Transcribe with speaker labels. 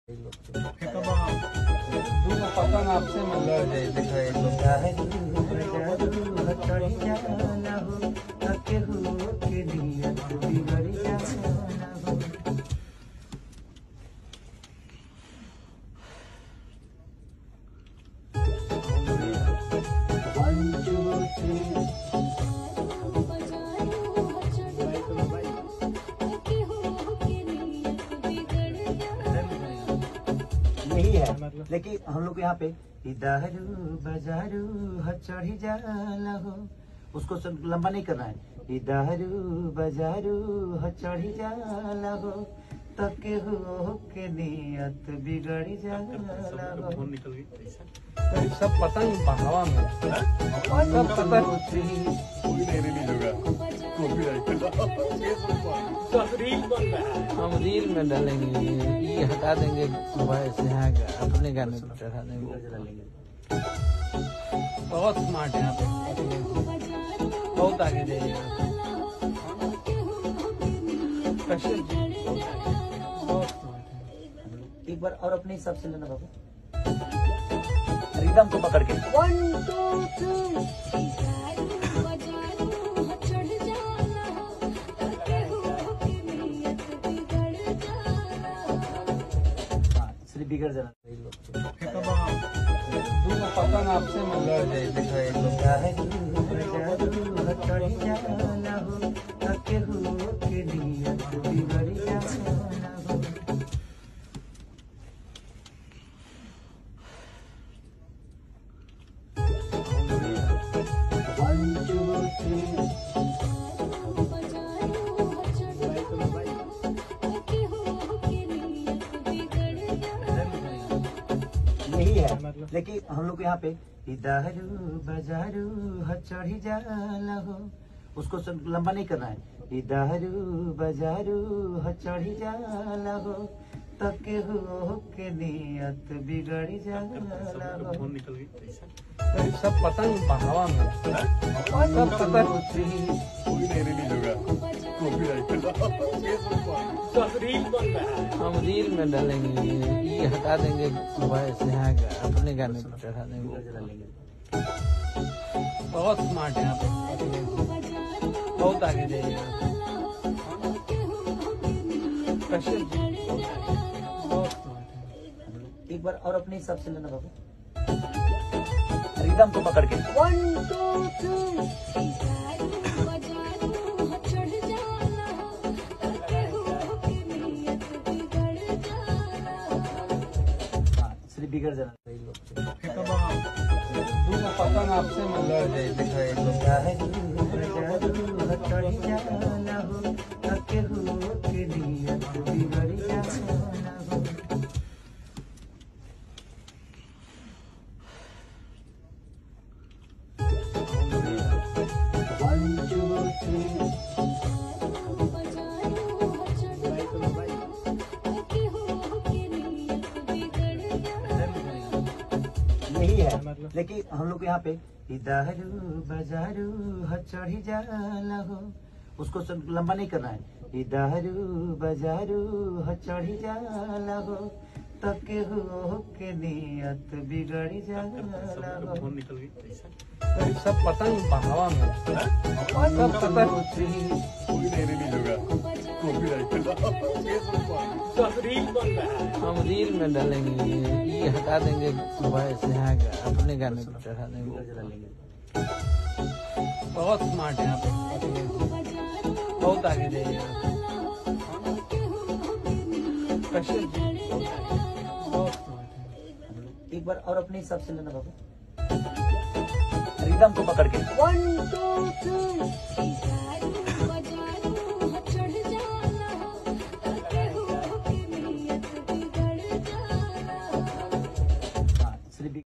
Speaker 1: पतंग आपसे मतलब दिखाई
Speaker 2: यही है। लेकिन हम लोग यहाँ पे इधरू बजारू चढ़ी जाला हो, उसको लंबा नहीं करना है। इधरू बजारू चढ़ी जाला हो, तके हो के नियत बिगड़ी जाला हो।
Speaker 1: सब पतंग हवा में, सब पतंग हम रील में डालेंगे, ये हटा देंगे वैसे यहाँ अपने गाने पर चढ़ा देंगे। बहुत स्मार्ट है यहाँ पे, बहुत आगे जाइएगा। कश्यप जी बहुत स्मार्ट है।
Speaker 2: एक बार और अपने हिसाब से लेना बाबू, रिदम को पकड़ के 1 2 3। बिगड़ जाना
Speaker 1: पतंग आपसे मतलब दिखाई
Speaker 2: यही है। लेकिन हम लोग यहाँ पे इधरू बजारू चढ़ी जाला हो, उसको लंबा नहीं करना है। इधरू बजारू चढ़ी जाला हो, तके हो के नियत बिगड़ी जाला हो।
Speaker 1: सब पतंग हवा में, सब पतंग हम रील में डालेंगे, ये हटा देंगे वैसे यहाँ अपने गाने पर चढ़ा देंगे। बहुत स्मार्ट है यहाँ पे, बहुत आगे जाइएगा। कश्यप जी बहुत स्मार्ट है।
Speaker 2: एक बार और अपने हिसाब से लेना बाबू, रिदम को पकड़ के 1 2 3। बिगड़ जाना
Speaker 1: पतंग आपसे मतलब दिखाई
Speaker 2: यही है। लेकिन हम लोग यहाँ पे इधरू बजारू चढ़ी जाला हो, उसको लंबा नहीं करना है। इधरू बजारू चढ़ी जाला हो, तके हो के नियत बिगड़ी जाला हो।
Speaker 1: सब पतंग हवा में, सब पतंग हम रील में डालेंगे, ये हटा देंगे वैसे यहाँ अपने गाने पर चढ़ा देंगे। बहुत स्मार्ट है यहाँ पे, बहुत आगे जाइएगा। कश्यप जी बहुत स्मार्ट है।
Speaker 2: एक बार और अपने हिसाब से लेना बाबू, रिदम को पकड़ के 1 2 3।